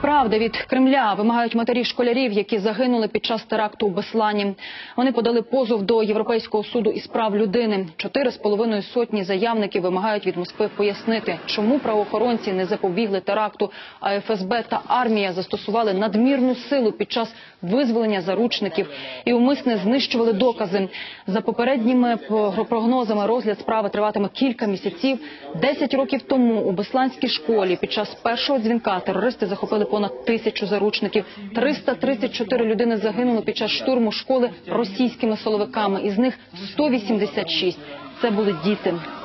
Правди від Кремля вимагають матері школярів, які загинули під час теракту у Беслані. Вони подали позов до Європейського суду із прав людини. 4,5 сотні заявників вимагають від Москви пояснити, чому правоохоронці не запобігли теракту, а ФСБ та армія застосували надмірну силу під час визволення заручників і умисне знищували докази. За попередніми прогнозами, розгляд справи триватиме кілька місяців. 10 років тому у Бесланській школі під час першого дзвінка терористи захопили понад 1000 заручників. 334 людини загинули під час штурму школи російськими силовиками. Із них 186 – це були діти.